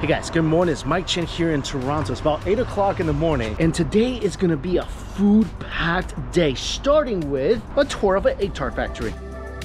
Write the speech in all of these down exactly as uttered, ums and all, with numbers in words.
Hey guys, good morning. It's Mike Chen here in Toronto. It's about eight o'clock in the morning, and today is gonna be a food-packed day, starting with a tour of an egg tart factory.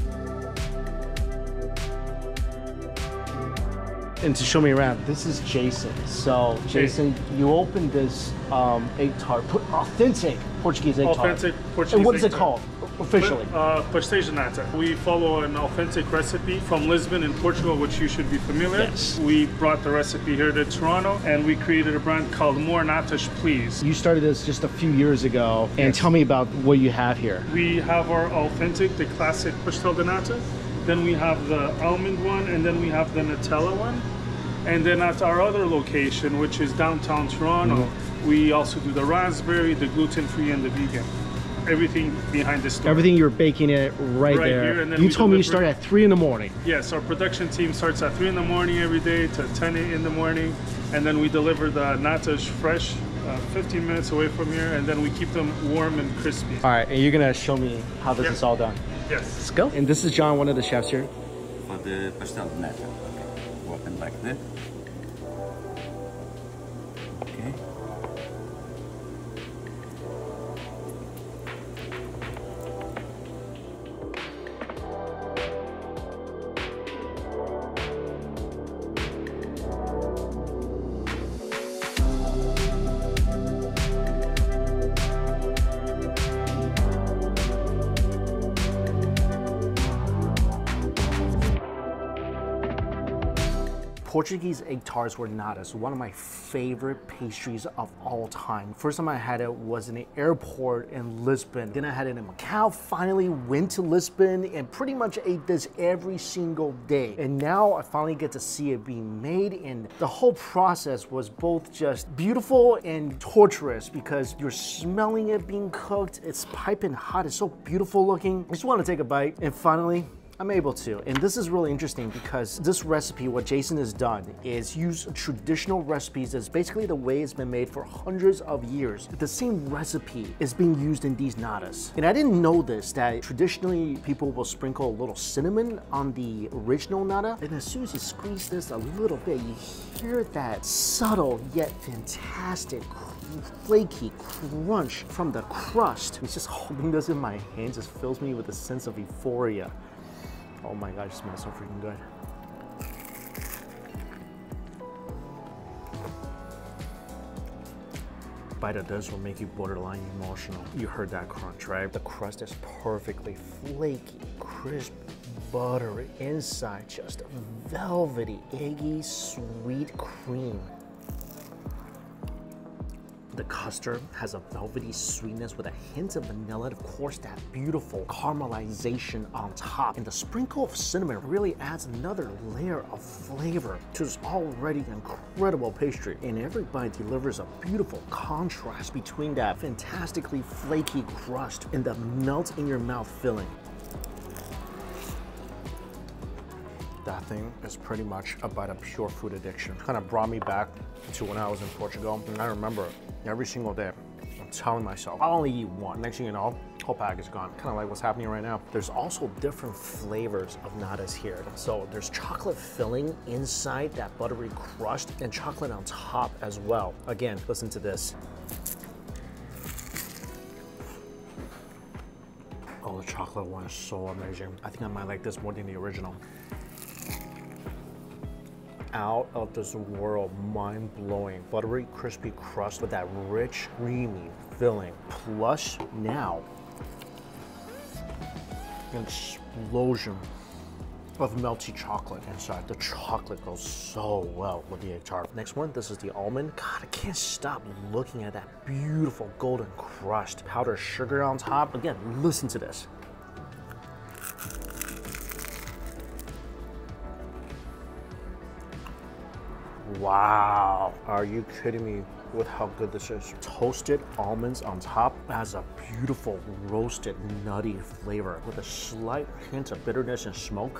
And to show me around, this is Jason. So, Jason, you opened this um, egg tart, authentic Portuguese egg tart. Authentic Portuguese. And what is it tart. called officially? Uh, Pastéis de nata. We follow an authentic recipe from Lisbon in Portugal, which you should be familiar. Yes. We brought the recipe here to Toronto, and we created a brand called More Natas, Please. You started this just a few years ago, and Yes. tell me about what you have here. We have our authentic, the classic pastel de nata. Then we have the almond one, and then we have the Nutella one. And then at our other location, which is downtown Toronto, mm-hmm. we also do the raspberry, the gluten-free, and the vegan. Everything behind the store. Everything, you're baking it right, right there. Here, and then you told me you start at three in the morning. Yes, our production team starts at three in the morning every day to ten in the morning, and then we deliver the natas fresh, uh, fifteen minutes away from here, and then we keep them warm and crispy. All right, and you're gonna show me how this yes. is all done. Yes. Let's go. And this is John, one of the chefs here. For the pastel de nata, working like this. Okay. Portuguese egg tarts were natas, one of my favorite pastries of all time. First time I had it was in the airport in Lisbon. Then I had it in Macau, finally went to Lisbon and pretty much ate this every single day. And now I finally get to see it being made, and the whole process was both just beautiful and torturous because you're smelling it being cooked. It's piping hot, it's so beautiful looking. I just want to take a bite, and finally, I'm able to. And this is really interesting because this recipe, what Jason has done is use traditional recipes. That's basically the way it's been made for hundreds of years. The same recipe is being used in these natas. And I didn't know this, that traditionally people will sprinkle a little cinnamon on the original nata. And as soon as you squeeze this a little bit, you hear that subtle yet fantastic flaky crunch from the crust. It's just holding this in my hands just fills me with a sense of euphoria. Oh my gosh, it smells so freaking good. Bite of this will make you borderline emotional. You heard that crunch, right? The crust is perfectly flaky, crisp, buttery. Inside, just velvety, eggy, sweet cream. The custard has a velvety sweetness with a hint of vanilla, and of course that beautiful caramelization on top. And the sprinkle of cinnamon really adds another layer of flavor to this already incredible pastry. And every bite delivers a beautiful contrast between that fantastically flaky crust and the melt in your mouth filling. That thing is pretty much a bite of pure food addiction. Kind of brought me back to when I was in Portugal, and I remember every single day I'm telling myself, I'll only eat one. Next thing you know, whole pack is gone. Kind of like what's happening right now. There's also different flavors of natas here. So there's chocolate filling inside that buttery crust and chocolate on top as well. Again, listen to this. Oh, the chocolate one is so amazing. I think I might like this more than the original. Out of this world, mind-blowing, buttery, crispy crust with that rich, creamy filling. Plus, now, an explosion of melty chocolate inside. The chocolate goes so well with the egg tart. Next one, this is the almond. God, I can't stop looking at that beautiful golden crust. Powdered sugar on top. Again, listen to this. Wow, are you kidding me with how good this is? Toasted almonds on top has a beautiful roasted nutty flavor with a slight hint of bitterness and smoke.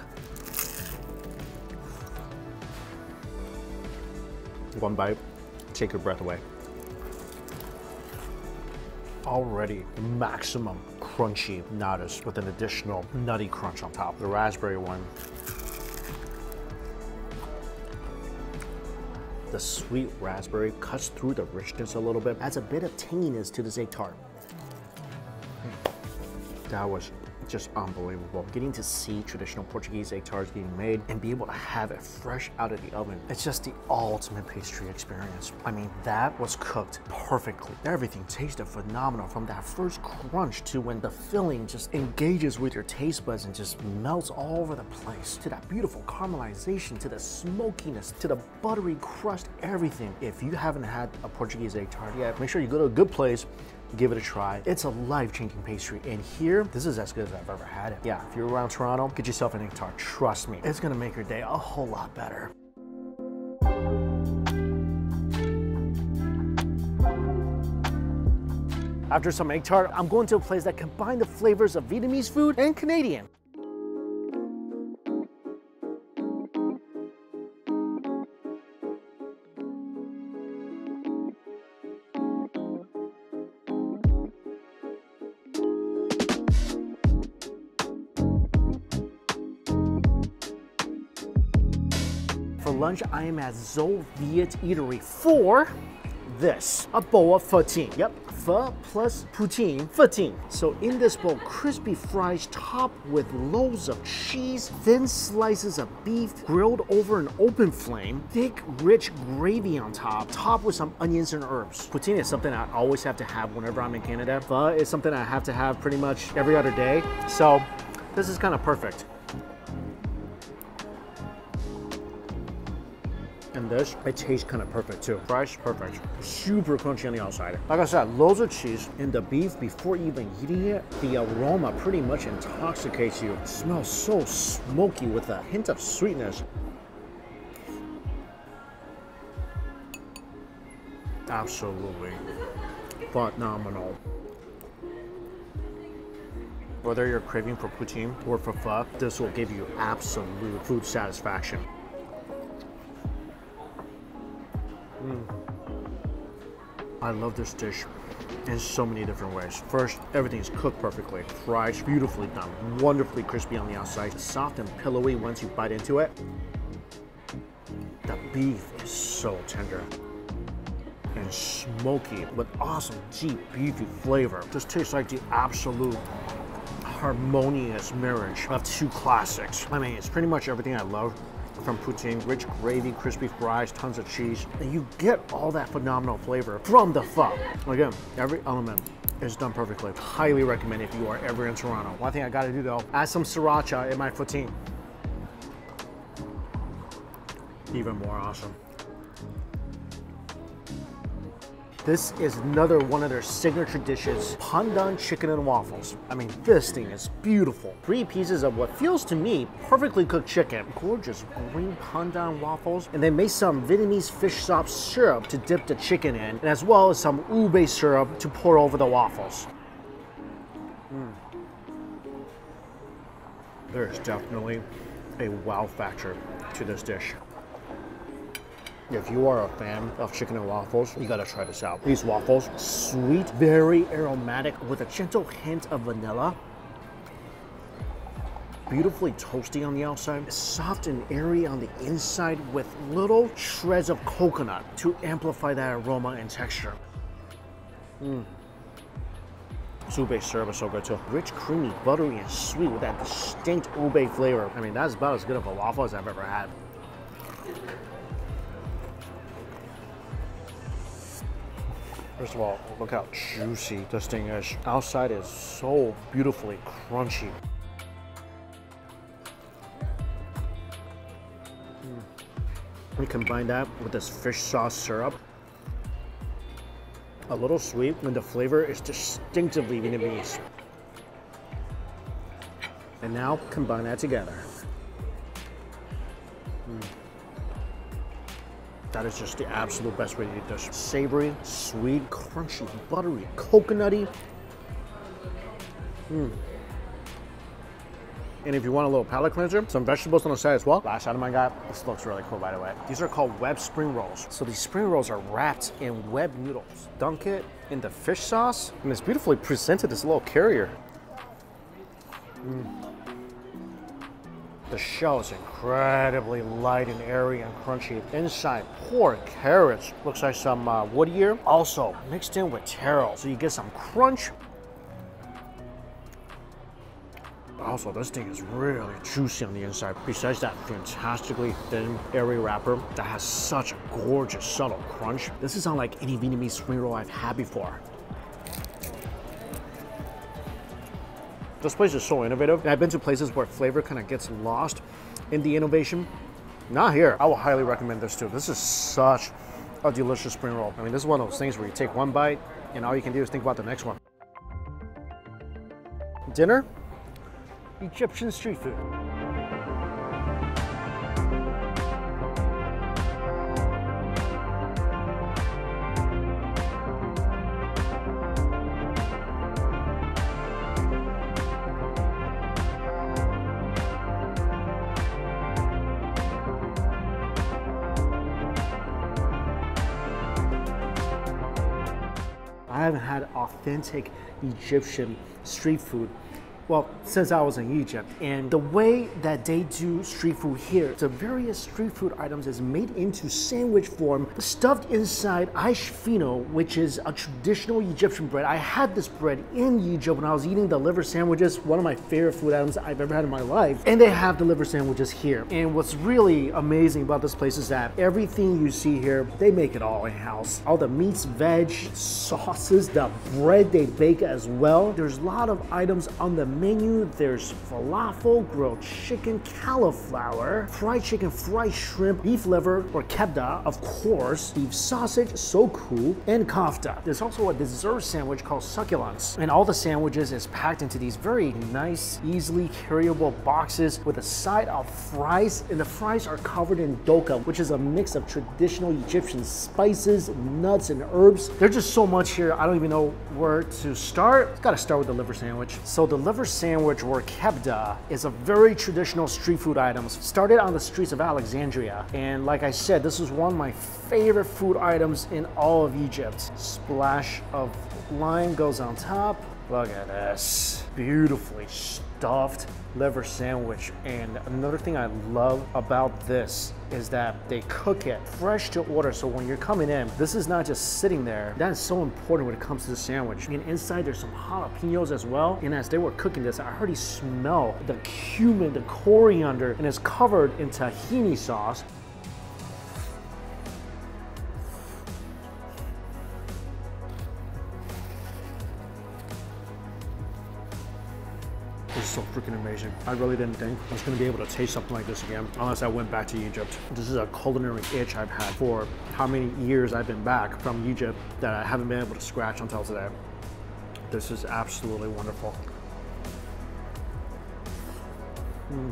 One bite, take your breath away. Already maximum crunchy natas with an additional nutty crunch on top. The raspberry one. The sweet raspberry cuts through the richness a little bit, adds a bit of tanginess to this egg tart. That was just unbelievable. Getting to see traditional Portuguese egg tarts being made and be able to have it fresh out of the oven. It's just the ultimate pastry experience. I mean, that was cooked perfectly. Everything tasted phenomenal, from that first crunch to when the filling just engages with your taste buds and just melts all over the place, to that beautiful caramelization, to the smokiness, to the buttery crust, everything. If you haven't had a Portuguese egg tart yet, make sure you go to a good place, give it a try. It's a life-changing pastry, and here, this is as good as I've ever had it. Yeah, if you're around Toronto, get yourself an egg tart. Trust me, it's gonna make your day a whole lot better. After some egg tart, I'm going to a place that combines the flavors of Vietnamese food and Canadian. For lunch, I am at Dzo Viet Eatery for this, a bowl of poutine. Yep, pho plus poutine, poutine. So in this bowl, crispy fries topped with loads of cheese, thin slices of beef grilled over an open flame, thick, rich gravy on top, topped with some onions and herbs. Poutine is something I always have to have whenever I'm in Canada. Pho is something I have to have pretty much every other day. So this is kind of perfect. And this, it tastes kind of perfect too. Fries, perfect. Super crunchy on the outside. Like I said, loads of cheese in the beef before even eating it. The aroma pretty much intoxicates you. It smells so smoky with a hint of sweetness. Absolutely phenomenal. Whether you're craving for poutine or for pho, this will give you absolute food satisfaction. Mm. I love this dish in so many different ways. First, everything's cooked perfectly. Fries, beautifully done, wonderfully crispy on the outside, soft and pillowy once you bite into it. The beef is so tender and smoky with awesome, deep, beefy flavor. This tastes like the absolute harmonious marriage of two classics. I mean, it's pretty much everything I love from poutine: rich gravy, crispy fries, tons of cheese, and you get all that phenomenal flavor from the pho. Again, every element is done perfectly. Highly recommend if you are ever in Toronto. One thing I gotta do though, add some sriracha in my poutine. Even more awesome. This is another one of their signature dishes, pandan chicken and waffles. I mean, this thing is beautiful. Three pieces of what feels to me perfectly cooked chicken, gorgeous green pandan waffles, and they made some Vietnamese fish sauce syrup to dip the chicken in, and as well as some ube syrup to pour over the waffles. Mm. There's definitely a wow factor to this dish. If you are a fan of chicken and waffles, you gotta try this out. These waffles, sweet, very aromatic with a gentle hint of vanilla. Beautifully toasty on the outside, soft and airy on the inside with little shreds of coconut to amplify that aroma and texture. Mm. Ube syrup is so good too. Rich, creamy, buttery, and sweet with that distinct ube flavor. I mean, that's about as good of a waffle as I've ever had. First of all, look how juicy this thing is. Outside is so beautifully crunchy. Mm. We combine that with this fish sauce syrup. A little sweet, and the flavor is distinctively Vietnamese. And now combine that together. Mm. That is just the absolute best way to eat this. Savory, sweet, crunchy, buttery, coconutty. Mm. And if you want a little palate cleanser, some vegetables on the side as well. Last item I got, this looks really cool by the way. These are called web spring rolls. So these spring rolls are wrapped in web noodles. Dunk it in the fish sauce, and it's beautifully presented this little carrier. Mm. The shell is incredibly light and airy and crunchy. Inside, pork, carrots, looks like some uh, wood ear. Also mixed in with taro, so you get some crunch. Also, this thing is really juicy on the inside. Besides that fantastically thin, airy wrapper that has such a gorgeous, subtle crunch. This is unlike any Vietnamese spring roll I've had before. This place is so innovative. And I've been to places where flavor kind of gets lost in the innovation. Not here. I will highly recommend this too. This is such a delicious spring roll. I mean, this is one of those things where you take one bite and all you can do is think about the next one. Dinner? Egyptian street food. I haven't had authentic Egyptian street food, well, since I was in Egypt. And the way that they do street food here, the various street food items is made into sandwich form, stuffed inside aish fino, which is a traditional Egyptian bread. I had this bread in Egypt when I was eating the liver sandwiches, one of my favorite food items I've ever had in my life. And they have the liver sandwiches here. And what's really amazing about this place is that everything you see here, they make it all in-house. All the meats, veg, sauces, the bread they bake as well. There's a lot of items on the menu. There's falafel, grilled chicken, cauliflower, fried chicken, fried shrimp, beef liver or kebda, of course, beef sausage, so cool, and kofta. There's also a dessert sandwich called succulents, and all the sandwiches is packed into these very nice, easily carryable boxes with a side of fries, and the fries are covered in doka, which is a mix of traditional Egyptian spices, nuts, and herbs. There's just so much here, I don't even know where to start. Gotta start with the liver sandwich. So the liver sandwich, or kebda, is a very traditional street food item. Started on the streets of Alexandria, and like I said, this is one of my favorite food items in all of Egypt. Splash of lime goes on top. Look at this, beautifully stuffed liver sandwich. And another thing I love about this is that they cook it fresh to order. So when you're coming in, this is not just sitting there. That is so important when it comes to the sandwich. And inside there's some jalapenos as well. And as they were cooking this, I already smell the cumin, the coriander, and it's covered in tahini sauce. This is so freaking amazing. I really didn't think I was gonna be able to taste something like this again unless I went back to Egypt. This is a culinary itch I've had for how many years I've been back from Egypt that I haven't been able to scratch until today. This is absolutely wonderful. Mm.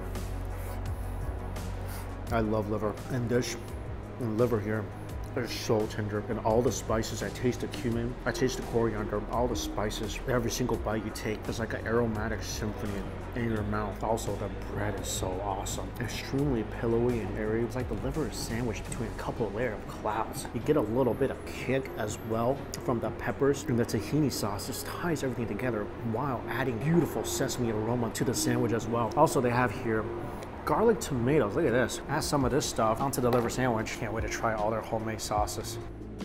I love liver. And this and liver here is so tender, and all the spices. I taste the cumin, I taste the coriander, all the spices. Every single bite you take is like an aromatic symphony in your mouth. Also, the bread is so awesome. Extremely pillowy and airy. It's like the liver is sandwiched between a couple of layers of clouds. You get a little bit of kick as well from the peppers, and the tahini sauce just ties everything together while adding beautiful sesame aroma to the sandwich as well. Also, they have here garlic tomatoes. Look at this. Add some of this stuff onto the liver sandwich. Can't wait to try all their homemade sauces.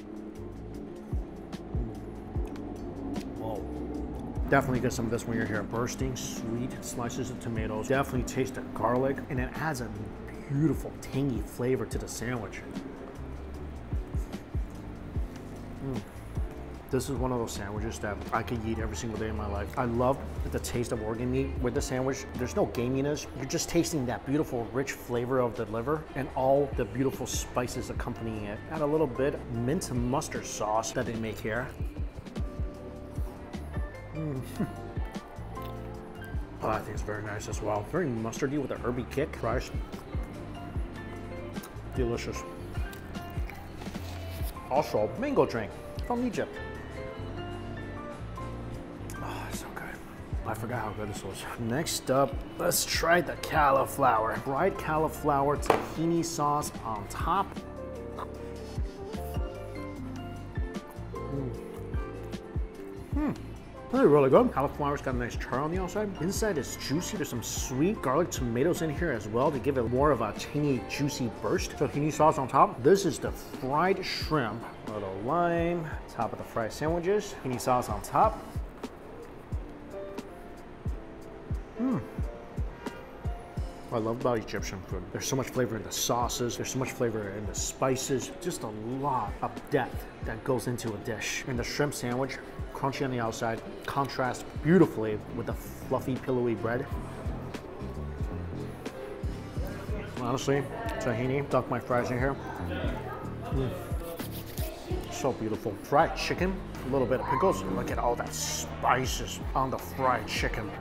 Whoa. Definitely get some of this when you're here. Bursting, sweet slices of tomatoes. Definitely taste the garlic, and it adds a beautiful tangy flavor to the sandwich. Mm. This is one of those sandwiches that I could eat every single day in my life. I love the taste of organ meat with the sandwich. There's no gaminess. You're just tasting that beautiful, rich flavor of the liver and all the beautiful spices accompanying it. Add a little bit of mint and mustard sauce that they make here. Mm. Oh, I think it's very nice as well. Very mustardy with a herby kick. Fries. Delicious. Also, mango drink from Egypt. I forgot how good this was. Next up, let's try the cauliflower. Fried cauliflower tahini sauce on top. Mm. Hmm. They're really good. Cauliflower's got a nice char on the outside. Inside is juicy. There's some sweet garlic tomatoes in here as well to give it more of a tangy, juicy burst. Tahini sauce on top. This is the fried shrimp. A little lime. Top of the fried sandwiches. Tahini sauce on top. Mmm. What I love about Egyptian food, there's so much flavor in the sauces, there's so much flavor in the spices, just a lot of depth that goes into a dish. And the shrimp sandwich, crunchy on the outside, contrasts beautifully with the fluffy, pillowy bread. Honestly, tahini, dunk my fries in here. Mm. So beautiful. Fried chicken, a little bit of pickles. Look at all that spices on the fried chicken.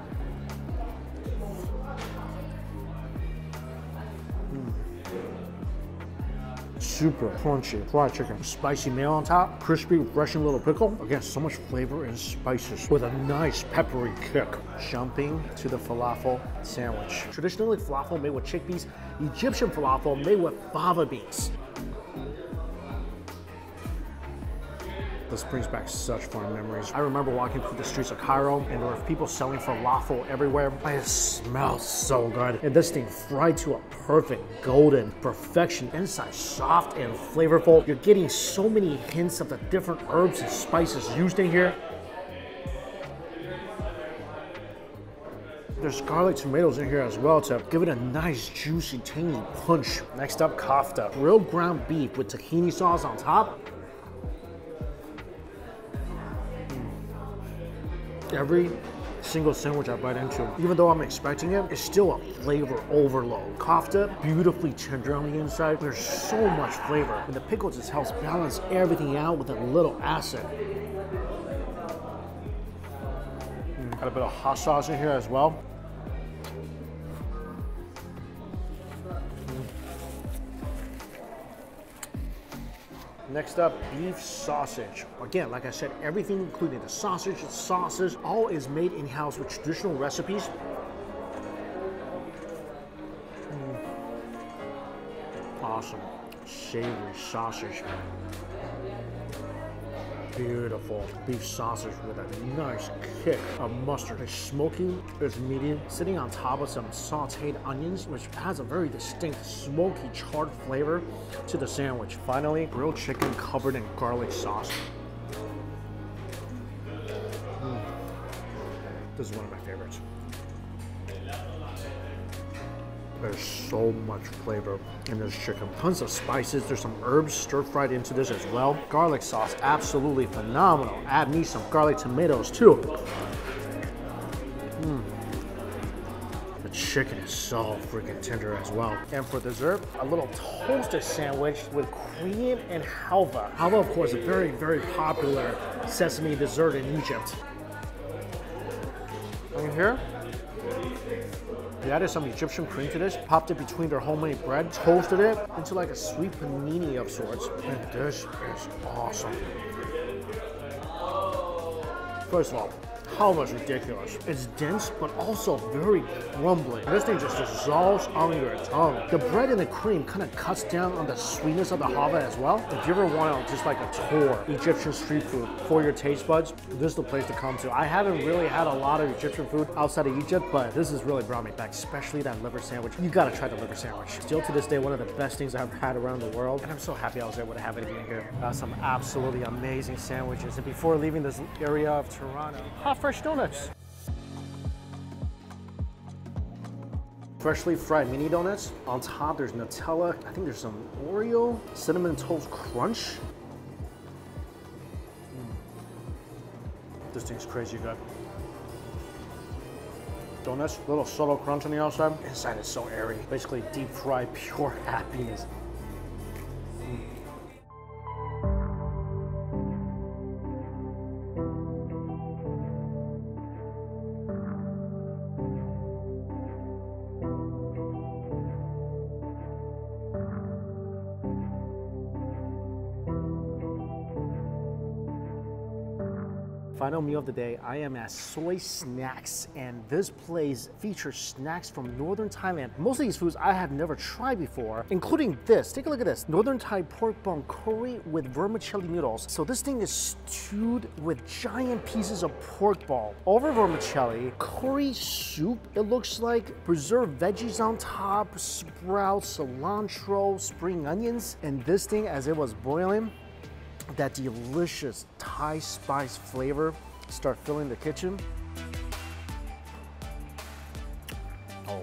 Super crunchy fried chicken, spicy mayo on top, crispy, refreshing little pickle. Again, so much flavor and spices with a nice peppery kick. Jumping to the falafel sandwich. Traditionally, falafel made with chickpeas, Egyptian falafel made with fava beans. This brings back such fond memories. I remember walking through the streets of Cairo and there were people selling falafel everywhere. It smells so good. And this thing fried to a perfect golden perfection. Inside soft and flavorful. You're getting so many hints of the different herbs and spices used in here. There's garlic tomatoes in here as well to give it a nice juicy tangy punch. Next up, kofta. Grilled ground beef with tahini sauce on top. Every single sandwich I bite into, even though I'm expecting it, it's still a flavor overload. Kofta, beautifully tender on the inside. There's so much flavor. And the pickle just helps balance everything out with a little acid. Mm, got a bit of hot sauce in here as well. Next up, beef sausage. Again, like I said, everything including the sausage, the sauces, all is made in-house with traditional recipes. Mm. Awesome, savory sausage. Beautiful beef sausage with a nice kick of mustard. It's smoky, it's medium, sitting on top of some sauteed onions, which has a very distinct smoky charred flavor to the sandwich. Finally, grilled chicken covered in garlic sauce. Mm. This is one of my favorites. There's so much flavor in this chicken. Tons of spices. There's some herbs stir-fried into this as well. Garlic sauce, absolutely phenomenal. Add me some garlic tomatoes too. Mm. The chicken is so freaking tender as well. And for dessert, a little toasted sandwich with cream and halva. Halva, of course, a very, very popular sesame dessert in Egypt. And here, they added some Egyptian cream to this, popped it between their homemade bread, toasted it into like a sweet panini of sorts. And this is awesome. First of all, halva is ridiculous. It's dense, but also very crumbly. This thing just dissolves on your tongue. The bread and the cream kind of cuts down on the sweetness of the halva as well. If you ever want just like a tour Egyptian street food for your taste buds, this is the place to come to. I haven't really had a lot of Egyptian food outside of Egypt, but this has really brought me back, especially that liver sandwich. You gotta try the liver sandwich. Still to this day, one of the best things I've had around the world, and I'm so happy I was able to have it again here. Uh, some absolutely amazing sandwiches. And before leaving this area of Toronto, hot fresh donuts. Freshly fried mini donuts. On top, there's Nutella. I think there's some Oreo, cinnamon toast crunch. Mm. This thing's crazy good. Donuts, little subtle crunch on the outside. Inside is so airy. Basically deep fried, pure happiness. Mm. Final meal of the day, I am at S O I Snacks, and this place features snacks from Northern Thailand. Most of these foods I have never tried before, including this. Take a look at this. Northern Thai pork bone curry with vermicelli noodles. So this thing is stewed with giant pieces of pork ball over vermicelli, curry soup, it looks like, preserved veggies on top, sprouts, cilantro, spring onions, and this thing, as it was boiling, that delicious Thai spice flavor start filling the kitchen. Oh,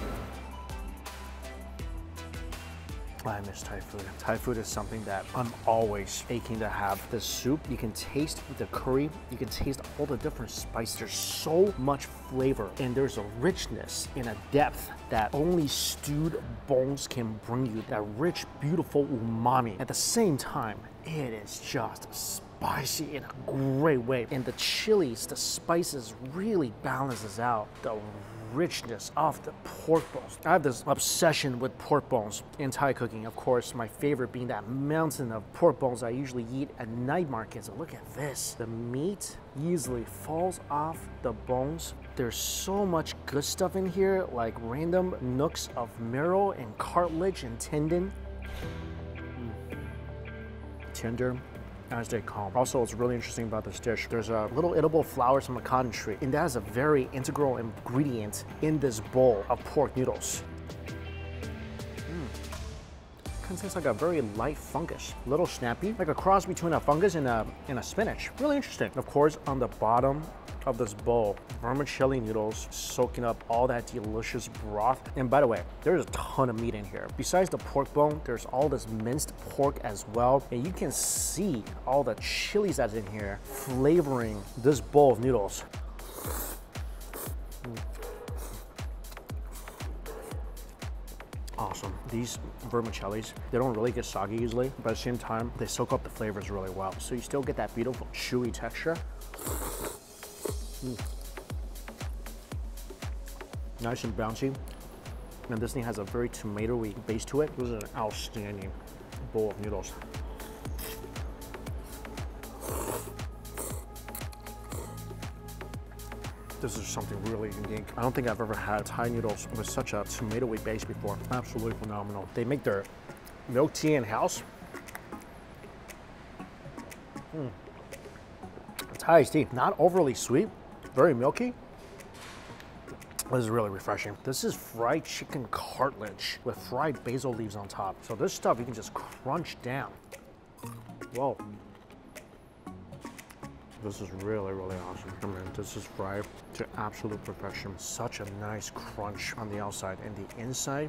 I miss Thai food. Thai food is something that I'm always aching to have. The soup, you can taste the curry, you can taste all the different spices. There's so much flavor, and there's a richness and a depth that only stewed bones can bring you. That rich, beautiful umami. At the same time, it is just spicy in a great way. And the chilies, the spices really balances out the richness of the pork bones. I have this obsession with pork bones in Thai cooking. Of course, my favorite being that mountain of pork bones I usually eat at night markets. Look at this. The meat easily falls off the bones. There's so much good stuff in here, like random nooks of marrow and cartilage and tendon. Mm. Tender as they come. Also, what's really interesting about this dish, there's a little edible flowers from a cotton tree, and that is a very integral ingredient in this bowl of pork noodles. Mm. Kind of tastes like a very light fungus, a little snappy, like a cross between a fungus and a, and a spinach. Really interesting. Of course, on the bottom of this bowl, vermicelli noodles soaking up all that delicious broth. And by the way, there's a ton of meat in here. Besides the pork bone, there's all this minced pork as well. And you can see all the chilies that's in here flavoring this bowl of noodles. Mm. Awesome. These vermicellis, they don't really get soggy easily, but at the same time, they soak up the flavors really well. So you still get that beautiful chewy texture. Mm. Nice and bouncy, and this thing has a very tomatoey base to it. This is an outstanding bowl of noodles. This is something really unique. I don't think I've ever had Thai noodles with such a tomatoey base before. Absolutely phenomenal. They make their milk tea in-house. Mm. Thai tea, not overly sweet, very milky. This is really refreshing. This is fried chicken cartilage with fried basil leaves on top. So this stuff you can just crunch down. Whoa. This is really, really awesome. I mean, this is fried to absolute perfection. Such a nice crunch on the outside, and the inside,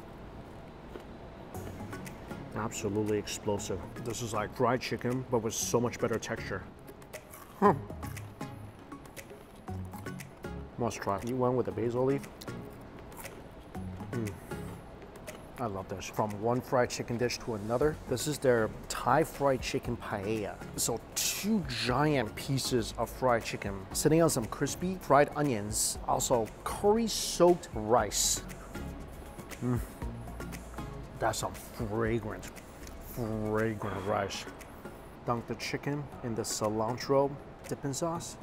absolutely explosive. This is like fried chicken, but with so much better texture. Huh. Must try. You went with the basil leaf. Mm. I love this. From one fried chicken dish to another. This is their Thai fried chicken paella. So two giant pieces of fried chicken sitting on some crispy fried onions. Also curry soaked rice. Mm. That's some fragrant, fragrant rice. Dunk the chicken in the cilantro dipping sauce.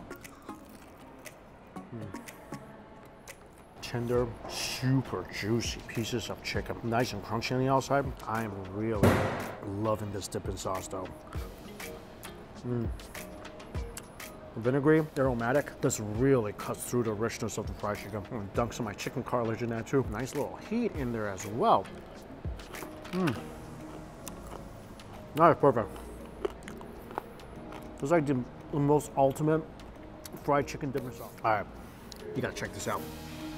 Mm. Tender, super juicy pieces of chicken. Nice and crunchy on the outside. I am really loving this dipping sauce though. Mm. Vinegary, aromatic. This really cuts through the richness of the fried chicken. I'm gonna dunk some of my chicken cartilage in that too. Nice little heat in there as well. Mm. That is perfect. It's like the, the most ultimate fried chicken dipping sauce. All right, you gotta check this out.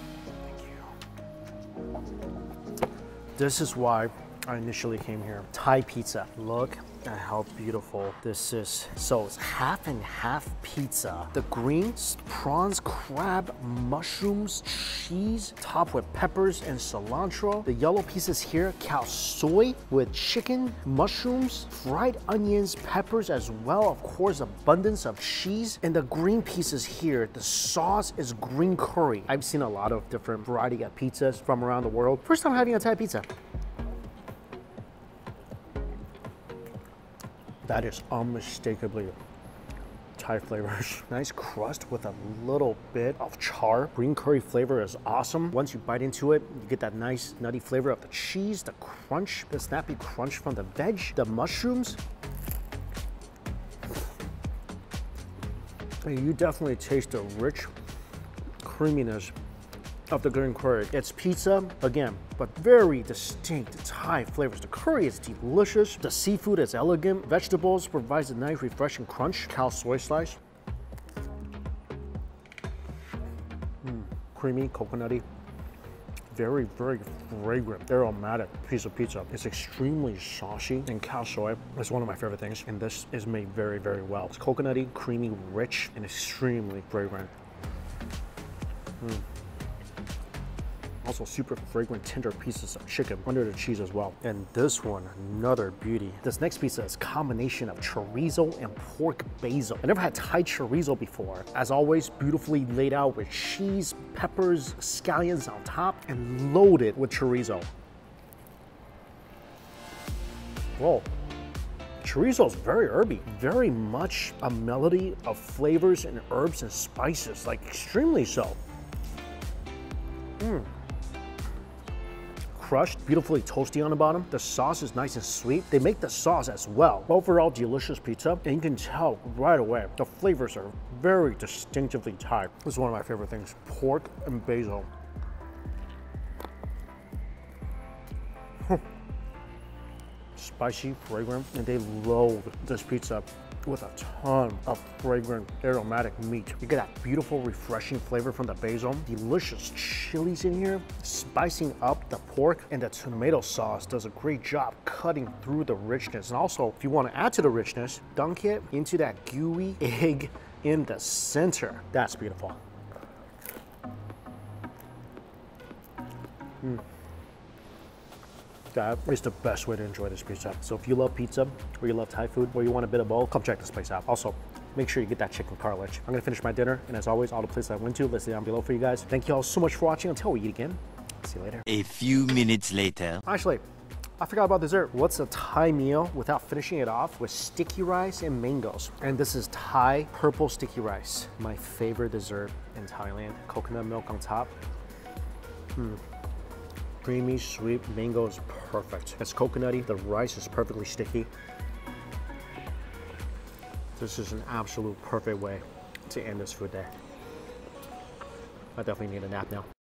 Thank you. This is why I initially came here. Thai pizza. Look at how beautiful this is. So it's half and half pizza. The greens, prawns, crab, mushrooms, cheese, topped with peppers and cilantro. The yellow pieces here, khao soi with chicken, mushrooms, fried onions, peppers as well. Of course, abundance of cheese. And the green pieces here, the sauce is green curry. I've seen a lot of different variety of pizzas from around the world. First time having a Thai pizza. That is unmistakably Thai flavors. Nice crust with a little bit of char. Green curry flavor is awesome. Once you bite into it, you get that nice nutty flavor of the cheese, the crunch, the snappy crunch from the veg, the mushrooms. And you definitely taste the rich creaminess of the green curry. It's pizza, again, but very distinct Thai flavors. The curry is delicious. The seafood is elegant. Vegetables provides a nice refreshing crunch. Cow soy slice. Mm, creamy, coconutty. Very, very fragrant, aromatic piece of pizza. It's extremely saucy, and cow soy is one of my favorite things, and this is made very, very well. It's coconutty, creamy, rich, and extremely fragrant. Mm. Also super fragrant, tender pieces of chicken under the cheese as well. And this one, another beauty. This next pizza is a combination of chorizo and pork basil. I never had Thai chorizo before. As always, beautifully laid out with cheese, peppers, scallions on top, and loaded with chorizo. Whoa. Chorizo is very herby, very much a melody of flavors and herbs and spices, like extremely so. Mm. Crushed, beautifully toasty on the bottom. The sauce is nice and sweet. They make the sauce as well. Overall, delicious pizza, and you can tell right away the flavors are very distinctively Thai. This is one of my favorite things, pork and basil. Spicy, fragrant, and they load this pizza with a ton of fragrant, aromatic meat. You get that beautiful, refreshing flavor from the basil. Delicious chilies in here, spicing up the pork, and the tomato sauce does a great job cutting through the richness. And also, if you want to add to the richness, dunk it into that gooey egg in the center. That's beautiful. Mm. That is the best way to enjoy this pizza. So if you love pizza, or you love Thai food, or you want a bit of both, come check this place out. Also, make sure you get that chicken cartilage. I'm gonna finish my dinner, and as always, all the places I went to, listed down below for you guys. Thank you all so much for watching. Until we eat again, see you later. A few minutes later. Actually, I forgot about dessert. What's a Thai meal without finishing it off with sticky rice and mangoes? And this is Thai purple sticky rice. My favorite dessert in Thailand. Coconut milk on top. Hmm. Creamy, sweet, mango is perfect. It's coconutty, the rice is perfectly sticky. This is an absolute perfect way to end this food day. I definitely need a nap now.